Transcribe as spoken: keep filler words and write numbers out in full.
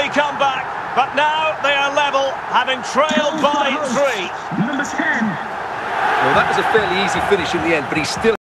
easy comeback, but now they are level, having trailed by three. Number ten. Well, that was a fairly easy finish in the end, but he still...